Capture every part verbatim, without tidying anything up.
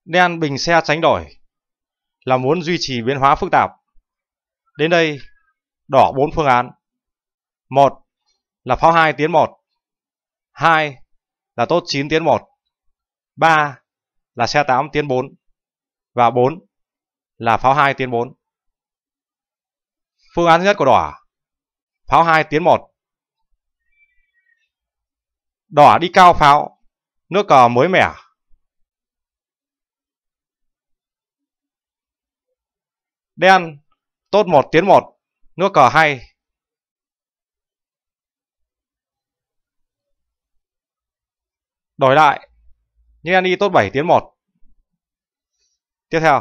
Đen bình xe tránh đổi là muốn duy trì biến hóa phức tạp. Đến đây đỏ bốn phương án. Một là pháo hai tiến một, hai là tốt chín tiến một, ba là xe tám tiến bốn và bốn là pháo hai tiến bốn. Phương án thứ nhất của đỏ, pháo hai tiến một. Đỏ đi cao pháo, nước cờ mới mẻ. Đen tốt một tiến một, nước cờ hay. Đổi lại, nhưng đen đi tốt bảy tiến một. Tiếp theo,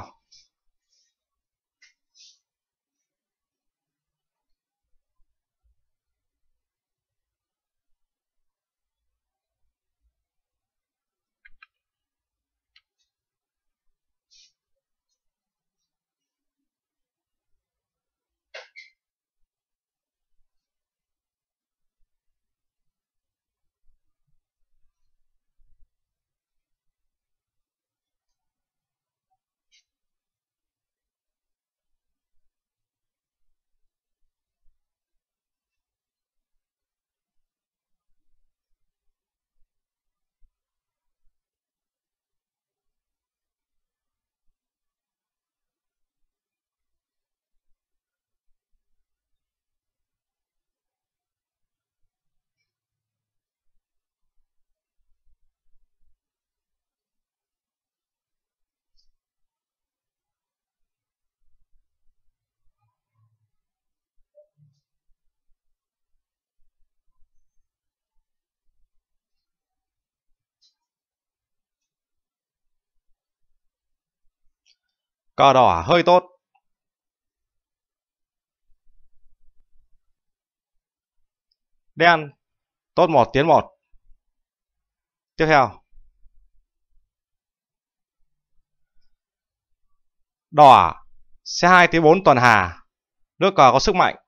cờ đỏ hơi tốt. Đen tốt một tiến một. Tiếp theo, đỏ xe hai tiến bốn tuần hà, nước cờ có sức mạnh.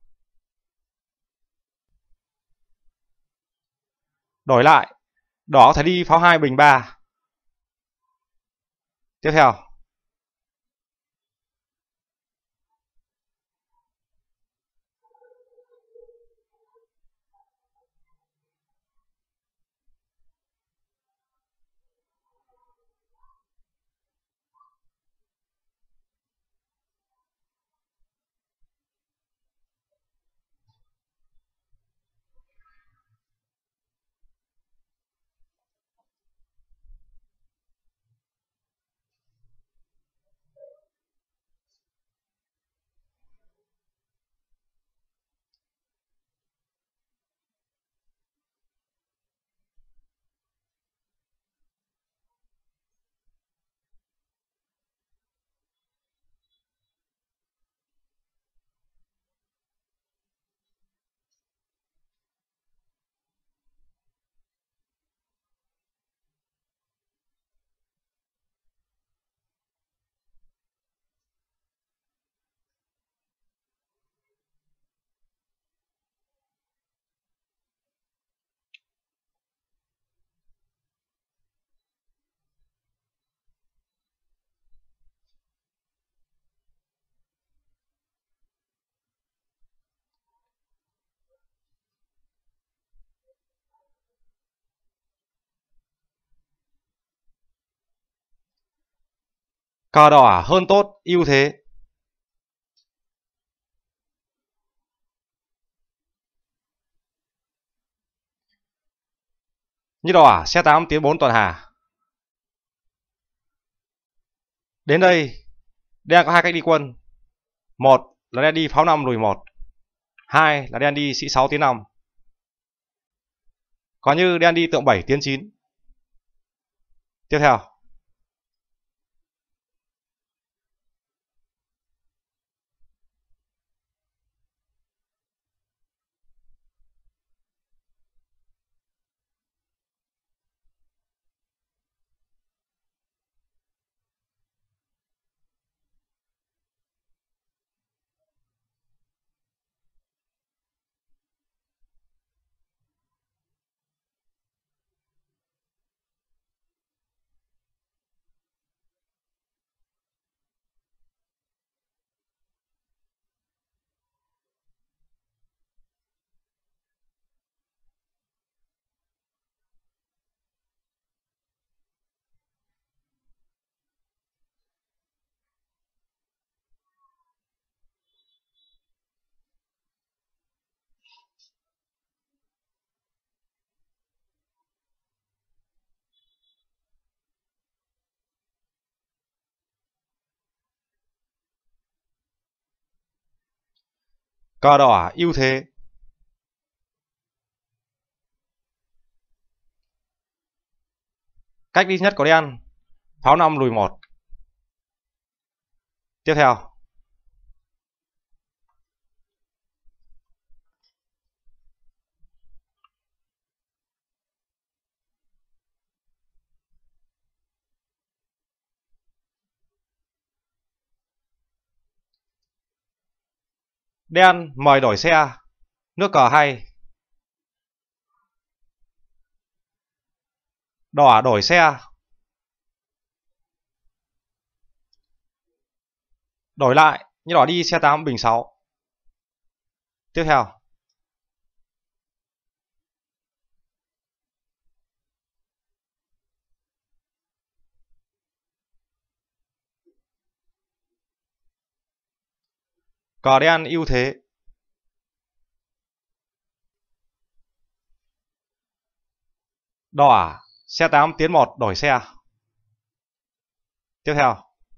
Đổi lại, đỏ có thể đi pháo hai bình ba. Tiếp theo, cờ đỏ hơn tốt, ưu thế. Như đỏ xe tám tiến bốn tuần hà. Đến đây, đen có hai cách đi quân. Một là đen đi pháo năm lùi một, hai là đen đi sĩ sáu tiến năm. Có như đen đi tượng bảy tiến chín. Tiếp theo, Cờ đỏ ưu thế. Cách đi nhất của đen. Pháo năm lùi một. Tiếp theo. Đen mời đổi xe. Nước cờ hay. Đỏ đổi xe. Đổi lại, như đỏ đi xe tám bình sáu. Tiếp theo. Cờ đen ưu thế. Đỏ xe tám tiến một đổi xe. Tiếp theo.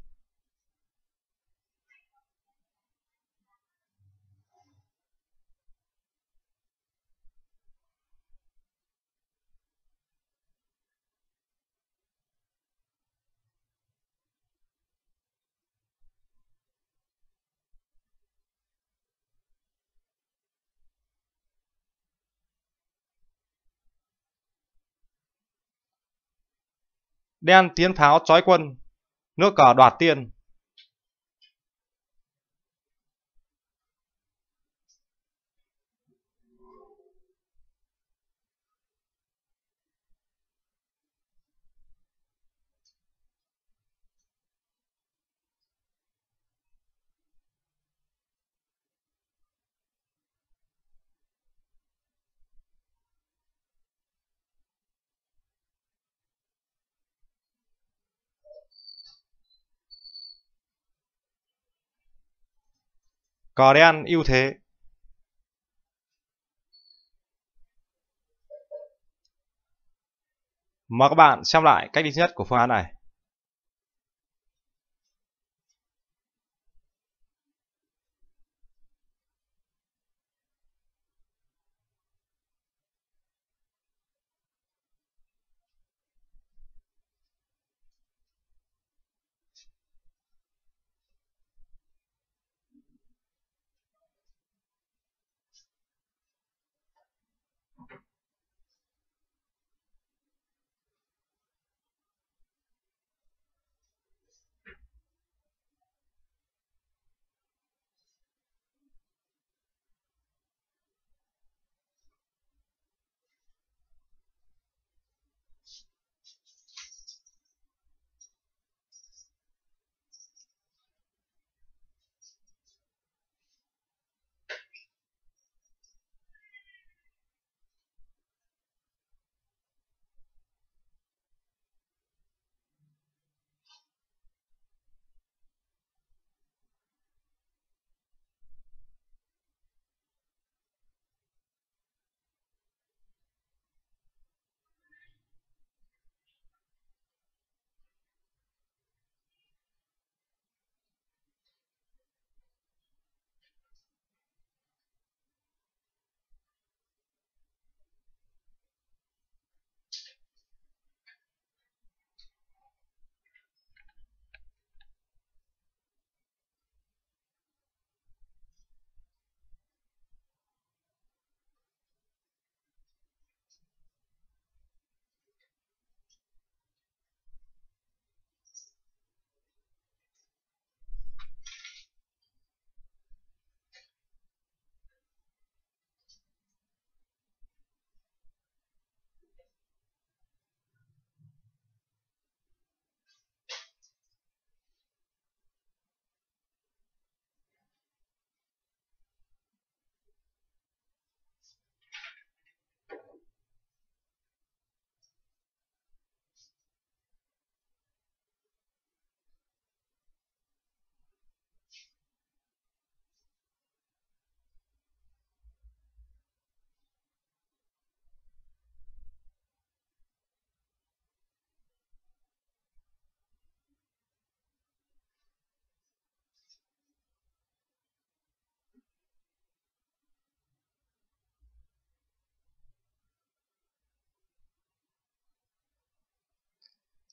Đen tiến pháo chói quân. Nước cờ đoạt tiên. Cờ đen ưu thế. Mời các bạn xem lại cách đi nhất của phương án này.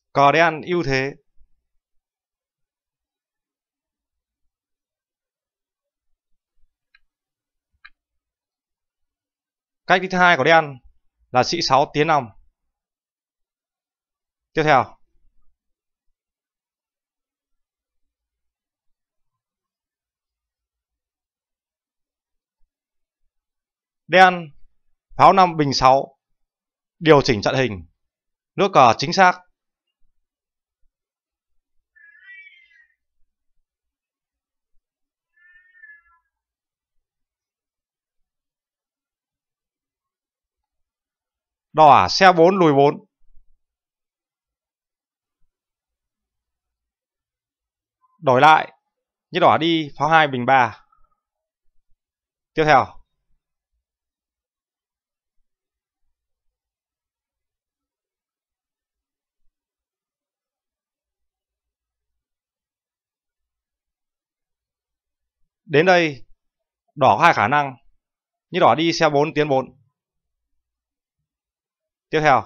Cờ đen ưu thế. Cách đi thứ hai của đen là sĩ sáu tiến năm. Tiếp theo, đen pháo năm bình sáu, điều chỉnh trận hình, nước cờ chính xác. Đỏ xe bốn lùi bốn. Đổi lại, như đỏ đi pháo hai bình ba. Tiếp theo, đến đây đỏ có hai khả năng, như đỏ đi xe bốn tiến bốn. Tiếp theo,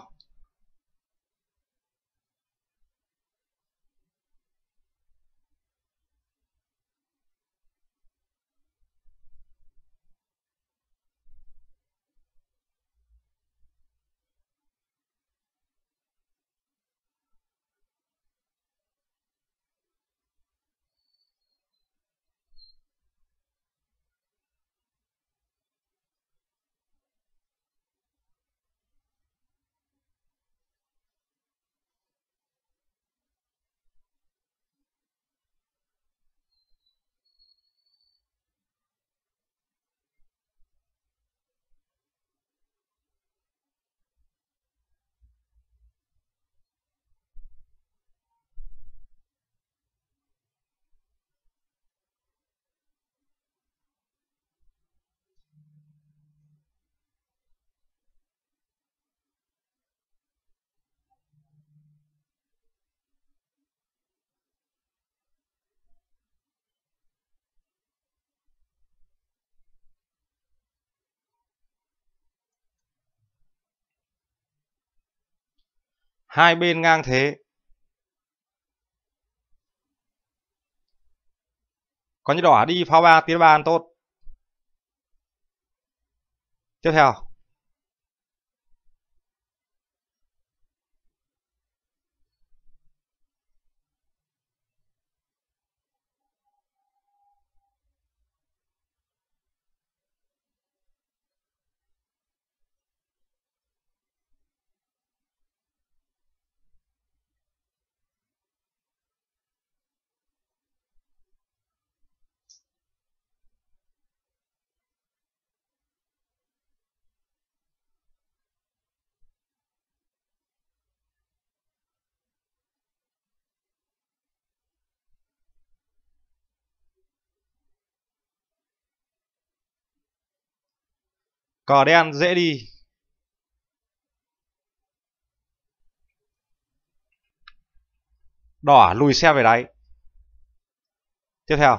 hai bên ngang thế, có như đỏ đi pháo ba tiến ba tốt. Tiếp theo, cờ đen dễ đi. Đỏ lùi xe về đáy. Tiếp theo,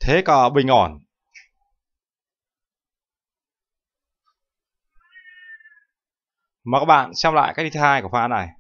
Thế cờ bình ổn. Mời các bạn xem lại cách đi thứ hai của phương án này.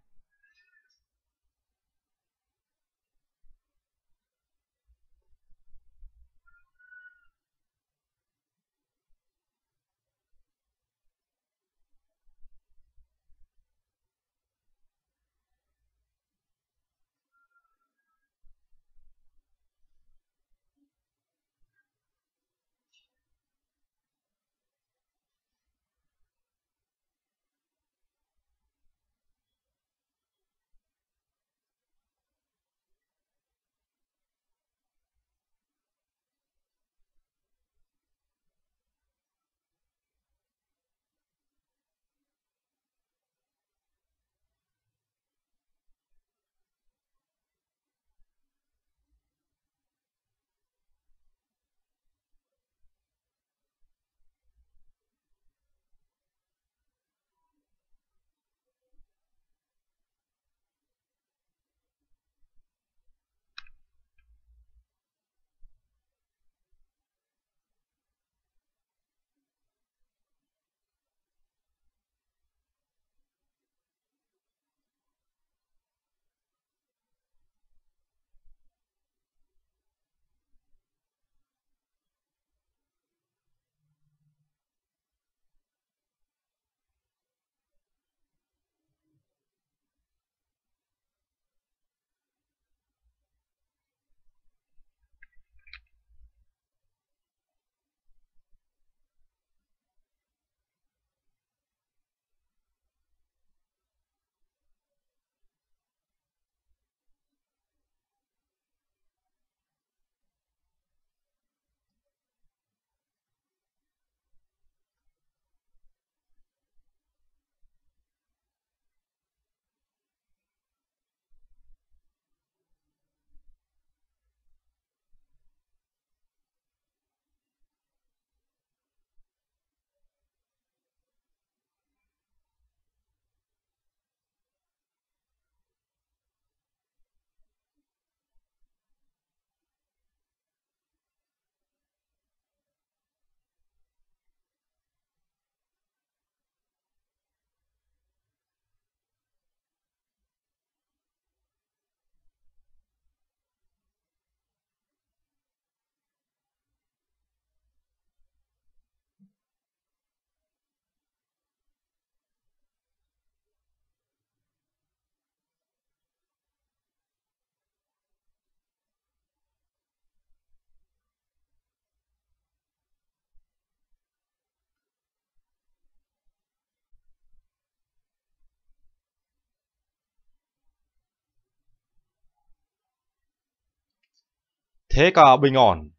Thế cờ bình ổn.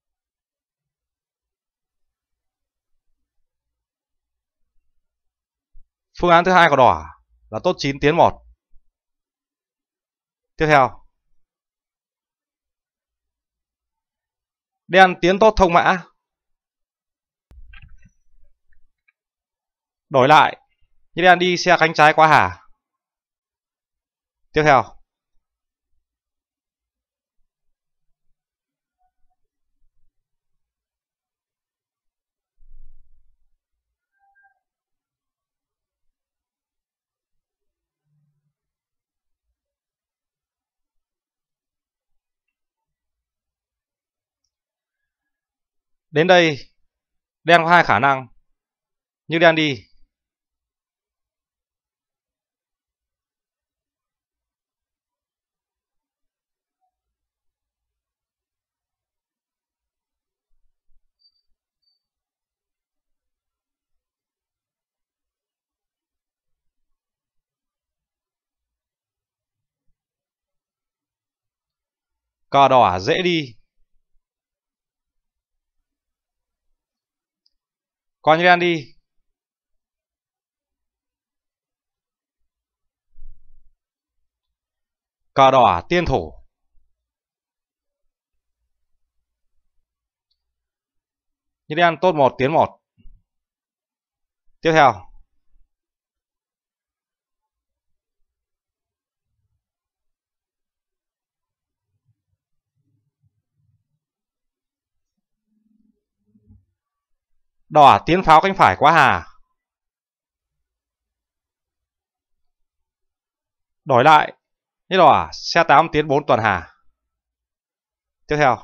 Phương án thứ hai của đỏ là tốt chín tiến một. Tiếp theo, đen tiến tốt thông mã. Đổi lại, như đen đi xe cánh trái qua hà. Tiếp theo, đến đây đen có hai khả năng. Như đen đi, cờ đỏ dễ đi. Còn như đen đi, cờ đỏ tiên thủ. Như đen tốt một tiến một. Tiếp theo, Đỏ tiến pháo cánh phải quá hà. Đổi lại. Như đỏ xe tám tiến bốn toàn hà. Tiếp theo.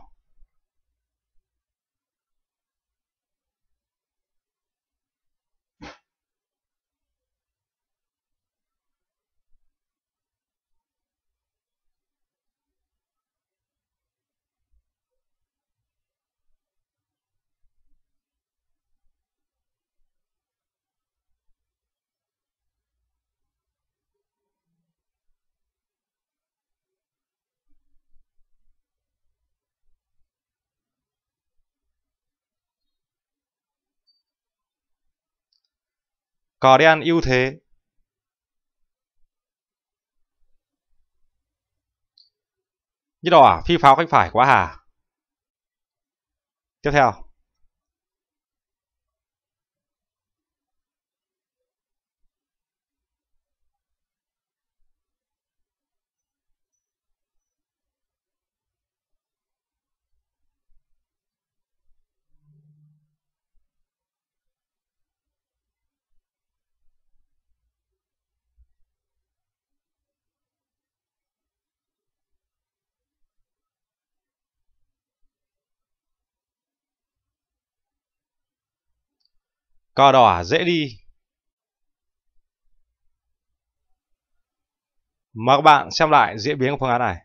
Cờ đen ưu thế. Như đỏ phi pháo cánh phải quá hà. Tiếp theo. Cờ đỏ dễ đi. Mời các bạn xem lại diễn biến của phương án này.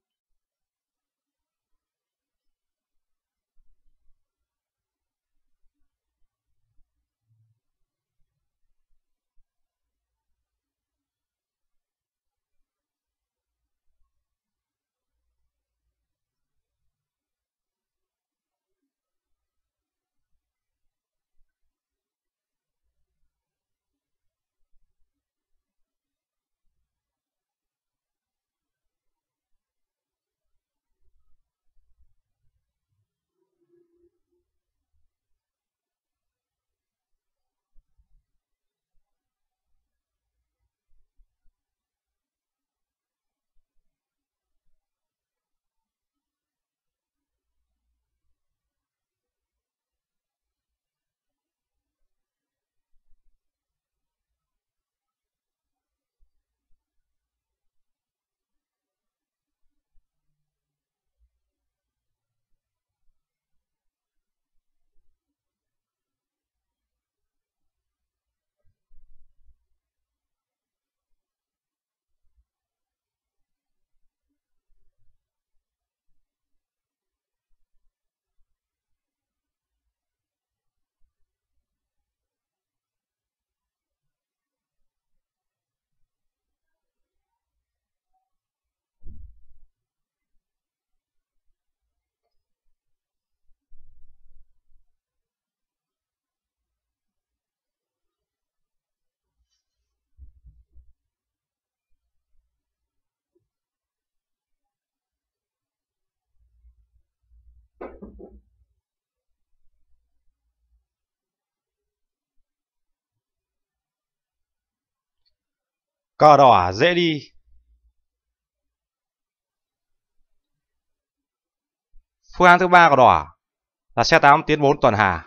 Cờ đỏ dễ đi. Phương án thứ ba của đỏ là xe tám tiến bốn toàn hà.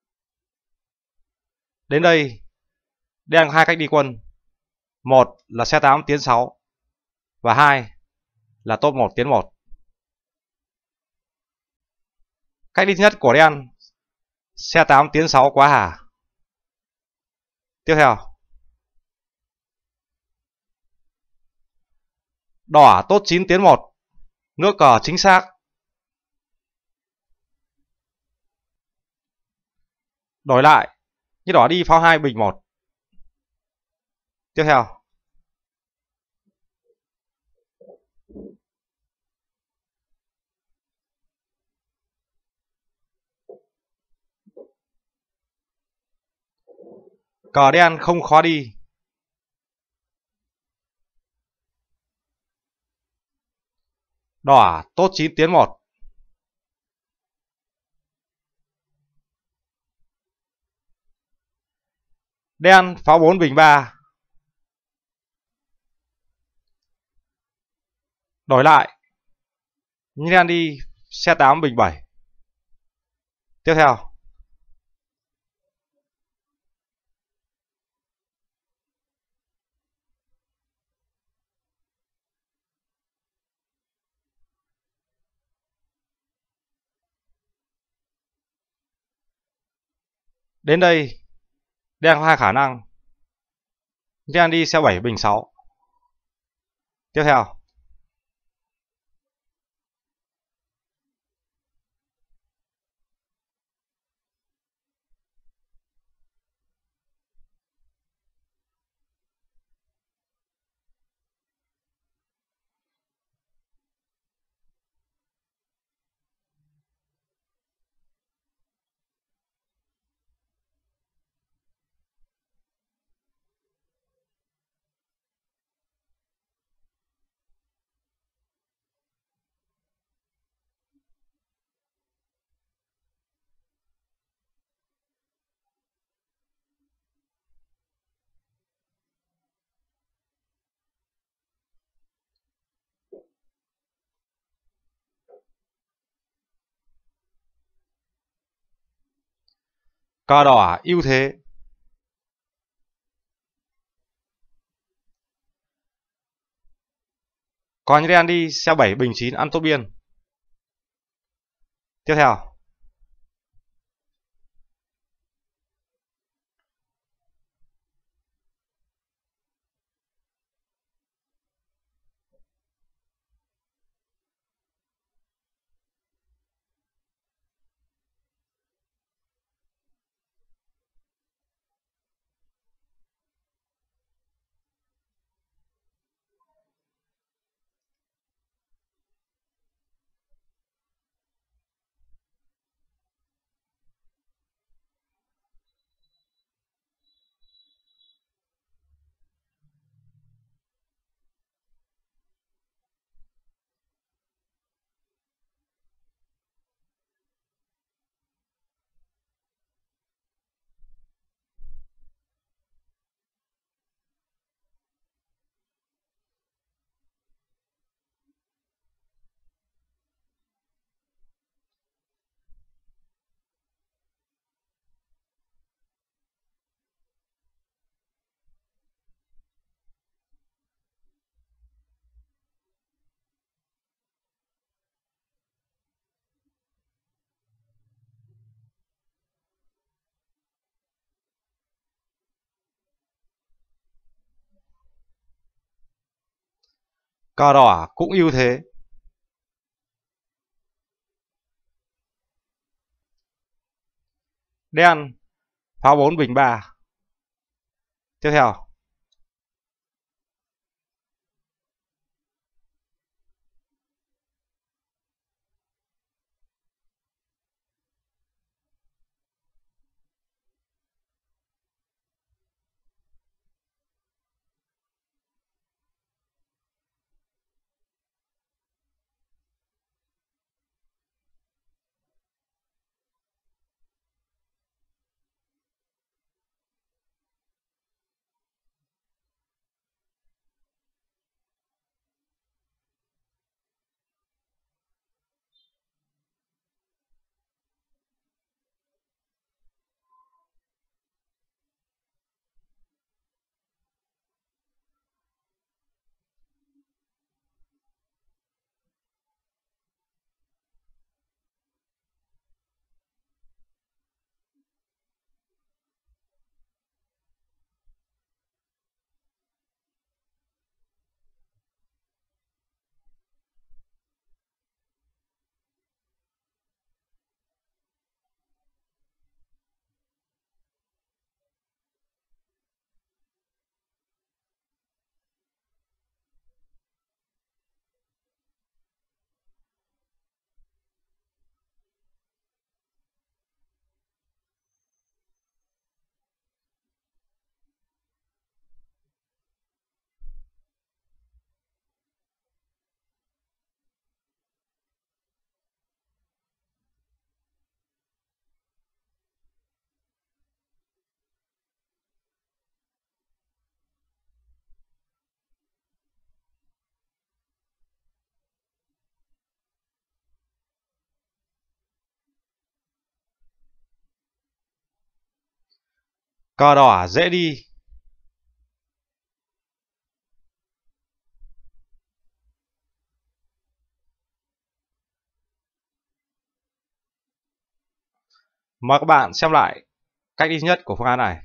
Đến đây đen có hai cách đi quân. Một là xe tám tiến sáu và hai là top một tiến một. Cách đi thứ nhất của đen, xe tám tiến sáu quá hà. Tiếp theo. Đỏ tốt chín tiến một, nước cờ chính xác. Đổi lại, như đỏ đi pháo hai bình một. Tiếp theo. Cờ đen không khó đi. Đỏ tốt chín tiến một. Đen pháo bốn bình ba. Đổi lại, như đen đi xe tám bình bảy. Tiếp theo. Đến đây, đen có hai khả năng. Đen đi xe bảy bình sáu. Tiếp theo, cờ đỏ ưu thế. Còn đen đi xe bảy bình chín ăn tốt biên. Tiếp theo, cờ đỏ cũng ưu thế. Đen pháo bốn bình ba. Tiếp theo, cờ đỏ dễ đi. Mời các bạn xem lại cách đi nhất của phương án này.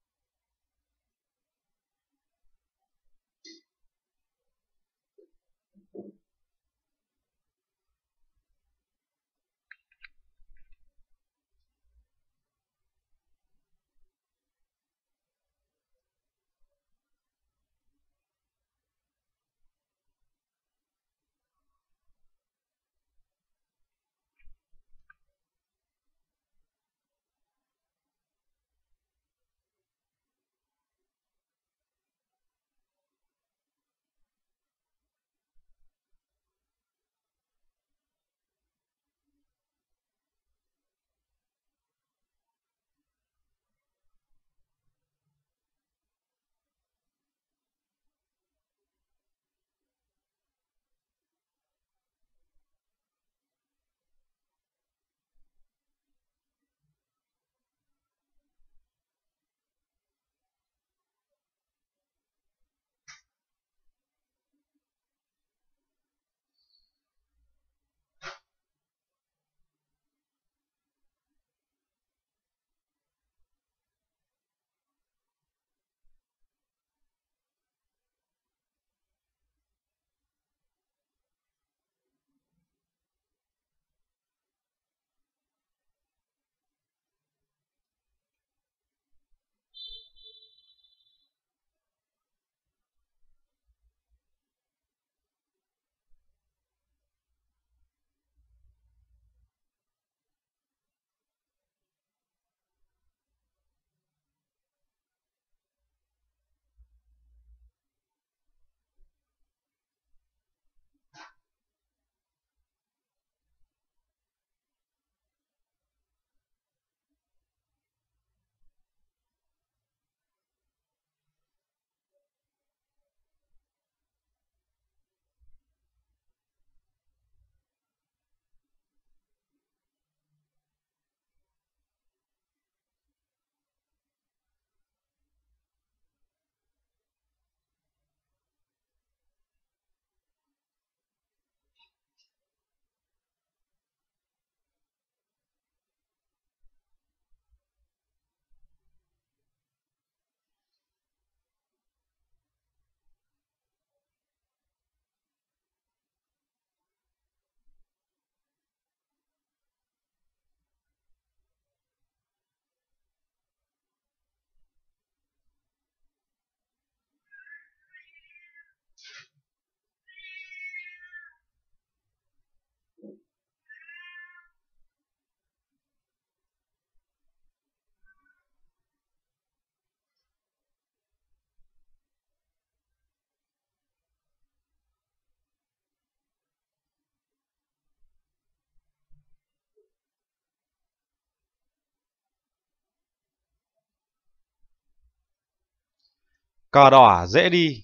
Cờ đỏ dễ đi.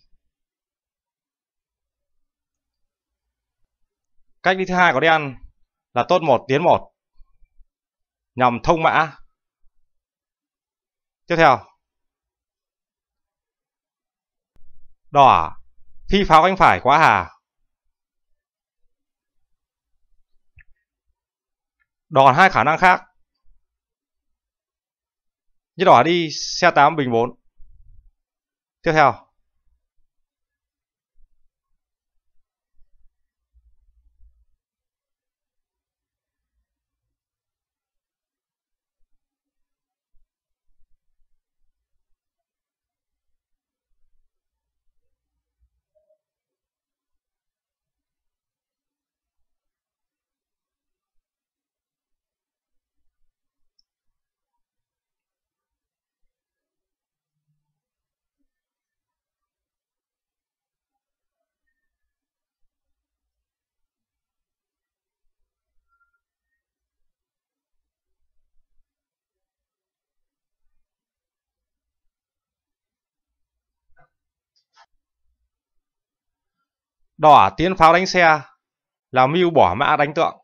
Cách đi thứ hai của đen là tốt một tiến một nhằm thông mã. Tiếp theo, đỏ phi pháo cánh phải quá hà. Đỏ hai khả năng khác. Như đỏ đi xe tám bình bốn. Tiếp theo, đỏ tiến pháo đánh xe là mưu bỏ mã đánh tượng.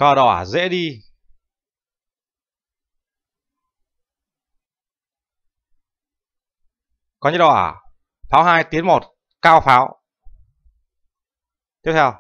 Cờ đỏ dễ đi. Có như đỏ. Pháo hai tiến một, cao pháo. Tiếp theo.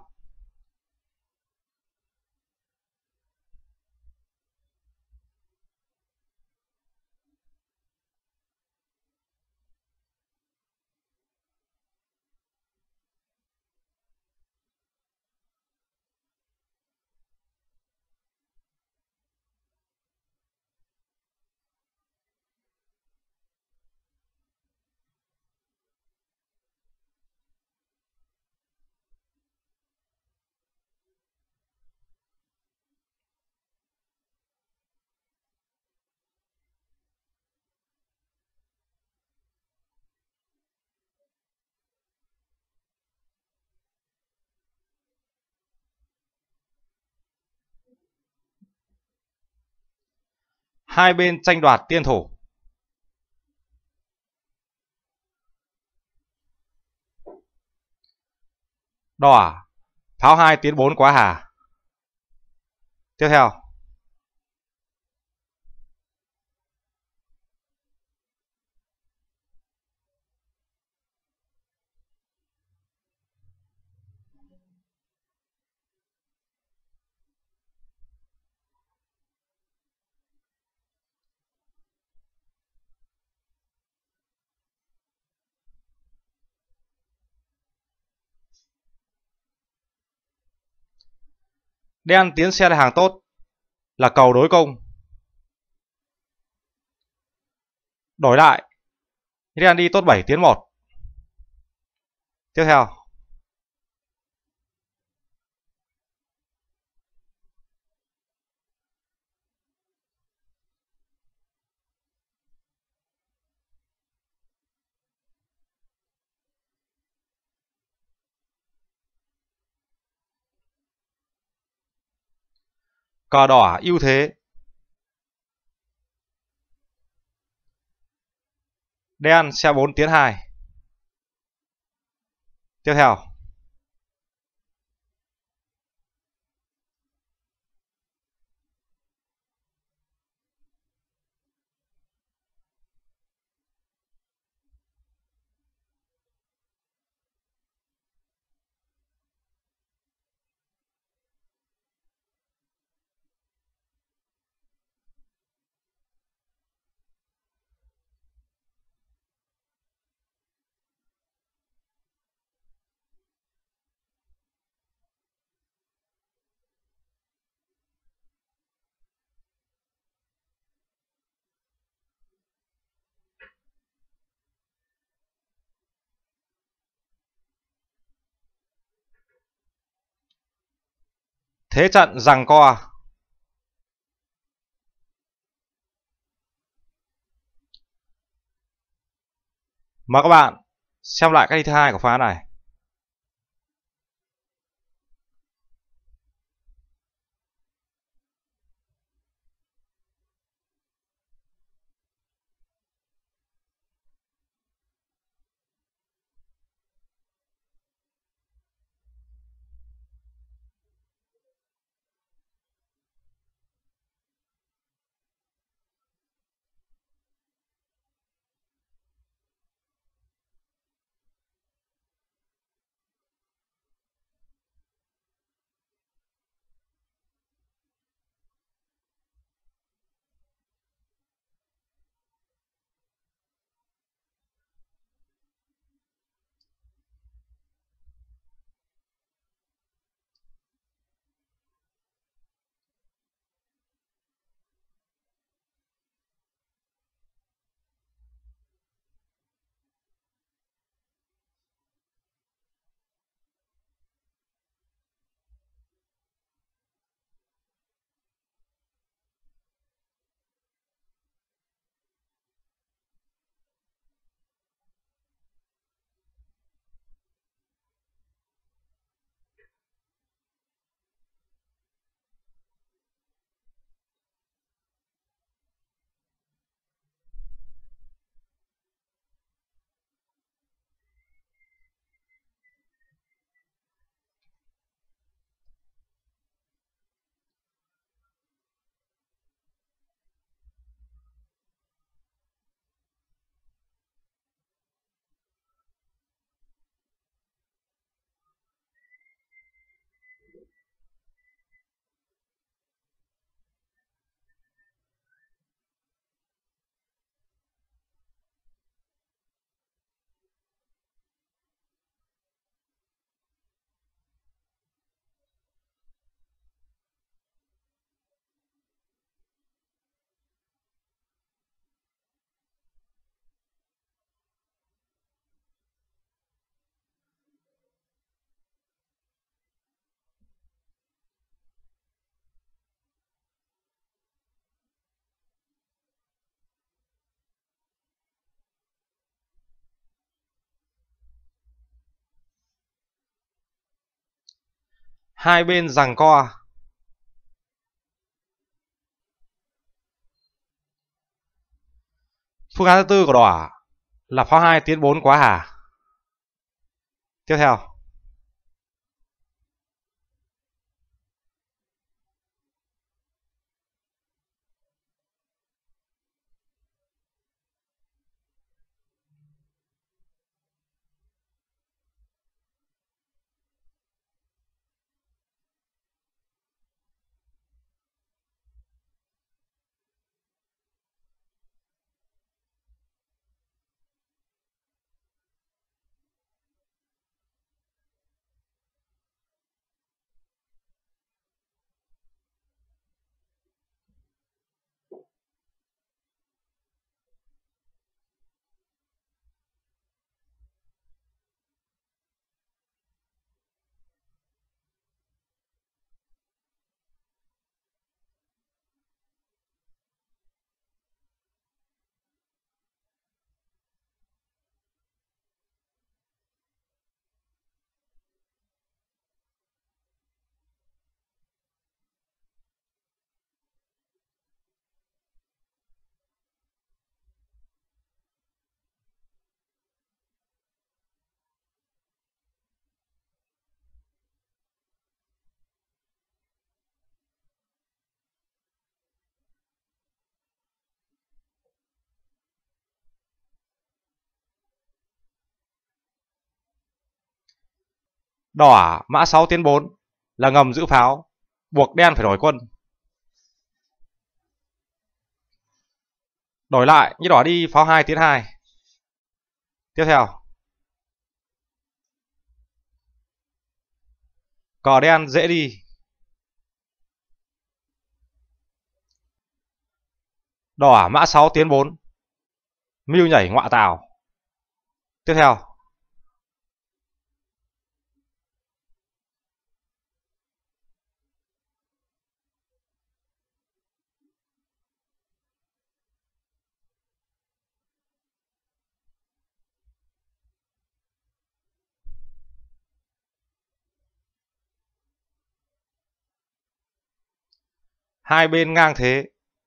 Hai bên tranh đoạt tiên thủ. Đỏ. Pháo hai tiến bốn quá hà. Tiếp theo. Đen tiến xe là hàng tốt, là cầu đối công. Đổi lại. Đen đi tốt bảy tiến một. Tiếp theo. Cờ đỏ ưu thế. Đen xe bốn tiến hai. Tiếp theo. Thế trận giằng co. Mời các bạn xem lại cách đi thứ hai của phương án này. Hai bên giằng co. Phương án thứ tư của đỏ là pháo hai tiến bốn quá hà. Tiếp theo, đỏ mã sáu tiến bốn là ngầm giữ pháo, buộc đen phải đổi quân. Đổi lại như đỏ đi pháo hai tiến hai. Tiếp theo, cờ đen dễ đi. Đỏ mã sáu tiến bốn, mưu nhảy ngọa tào. Tiếp theo, hai bên ngang thế.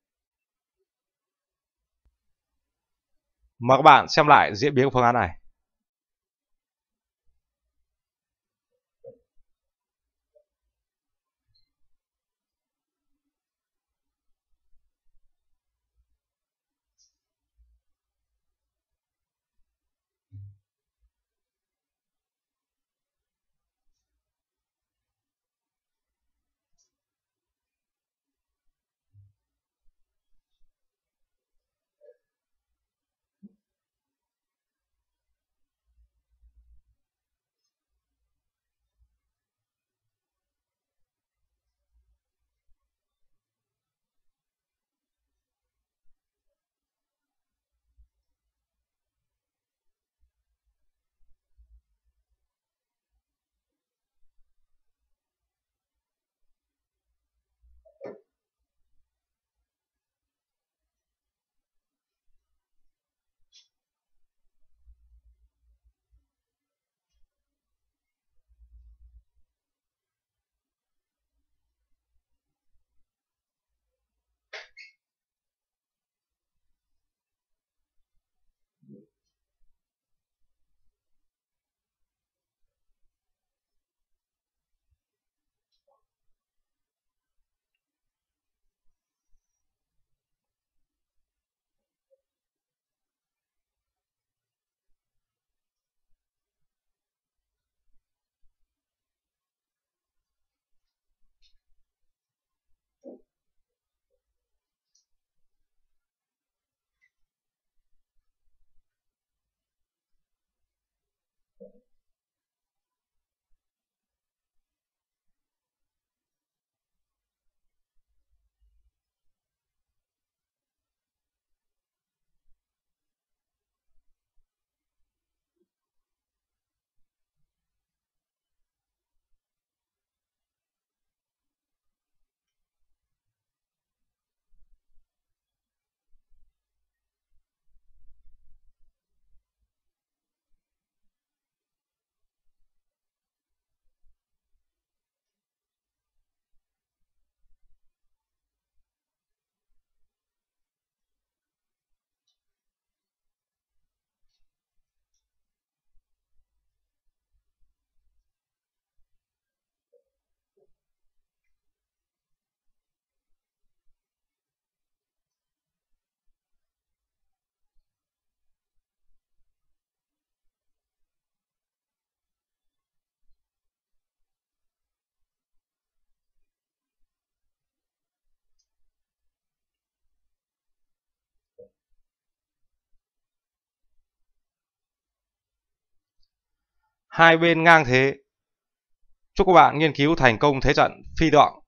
Mời các bạn xem lại diễn biến của phương án này. hai bên ngang thế. Chúc các bạn nghiên cứu thành công thế trận phi tượng.